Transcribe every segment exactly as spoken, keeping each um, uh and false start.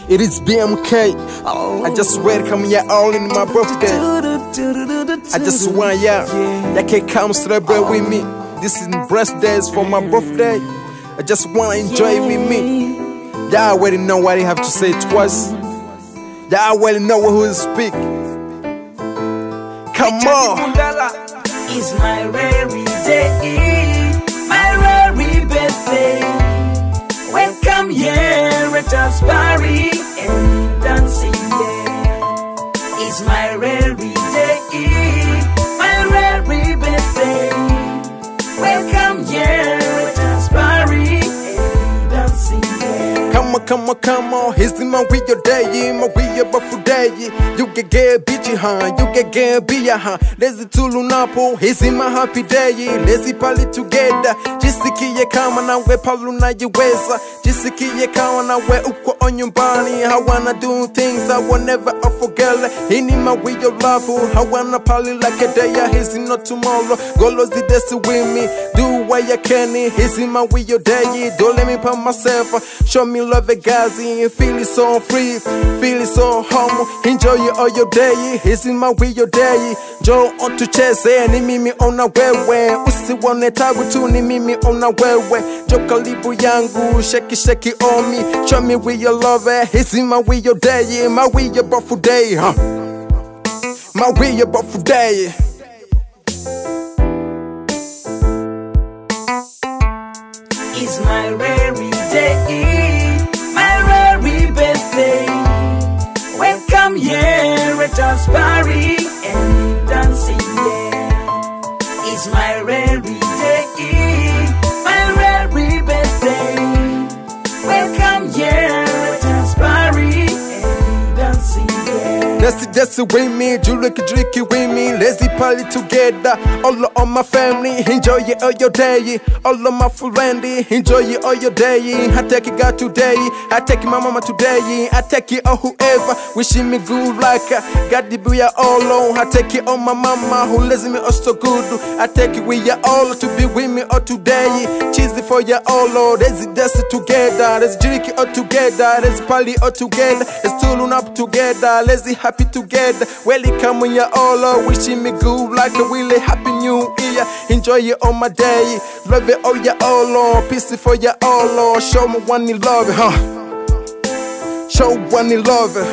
It is B M K. I just welcome you all in my birthday. I just want ya, ya can come celebrate with me. This is birthdays for my birthday. I just wanna enjoy with me. Y'all already know what I have to say twice. Y'all already know who is speak. Come on. It's my very day, my very birthday. Welcome here at us party and dancing there. It's my very day, my very birthday. Welcome here at us party and dancing there. Come on, come on, come on. Here's my with your day, my with your birthday. You get get bitchy, huh? You get get be huh? Let's do lunapo. Here's my happy day. Let's party together. Jisikie kama na we Paulo na jiweza. Jisikie kama na we uko on nyumbani. I wanna do things I will never forget. Hini my with your love. I wanna party like a day. Here's not tomorrow. Go lose the dance with me. Do what you can. Here's my with your day. Don't let me put myself. Show me love, guys. Feel it so free. Feel it so home. Enjoy it all your day. Here's my with your day. Joe on to chase. Ni mimi on a wewe. Usiwane tabu tu ni mimi on a wewe. Jo karibu yangu. Shake it, shake it on me. Show me with your love. Here's my with your day. My with your birthday. Huh? My with your birthday. It's my very day, my very birthday. Welcome here at us party and dancing there. It's my very day, my very birthday. Welcome here at us party and dancing there. Let's dance with me, drink drink with me. Let's party together. All of my family, enjoy it all your day. All of my friends, enjoy it all your day. I take it God today, I take it my mama today. I take it all whoever wishing me good luck. God the be all on. I take it on my mama who lets me all so good. I take it with you all to be with me all today. Cheesy for you all, Lord. Let's dance together. Let's drink it all together. Let's party all together. Let's tune up together. Let's be happy together. Welcome when you all are wishing me good luck. A really happy new year. Enjoy it on my day. Love it all you all on. Peace for you all on. Show me one you love it, huh? Show one you love it.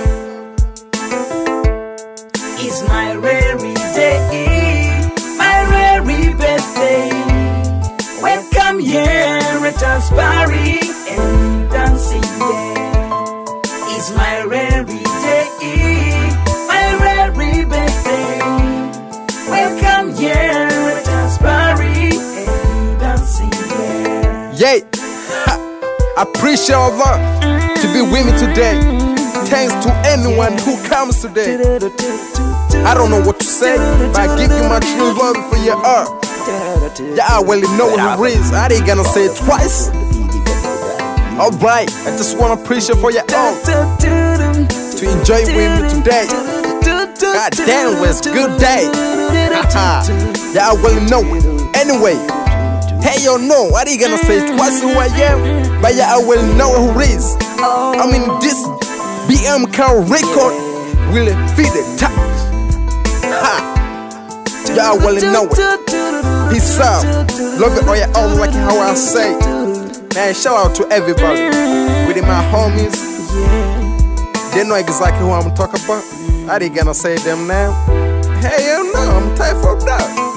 It's my very day, my very birthday. Welcome here at us party and dancing there. It's my very day, my very birthday. Welcome here at us party and dancing there. Yay! I appreciate Allah to be with me today. Thanks to anyone who comes today. I don't know what to say, but I give you my true love for your art. Y'all really know who it is. I ain't gonna say it twice. Alright, I just wanna appreciate for your art to enjoy with me today. God damn, it was a good day. Y'all really know it. Anyway, hey yo, no, I ain't gonna say it twice who I am, but y'all will know who it is. I mean, this B M K record will feed the top. Y'all will know it. Peace out. Love it all your own, like how I say. Man, shout out to everybody. With my homies. They know exactly who I'm talking about. I ain't gonna say them now. Hey, yo, no, I'm tired for that.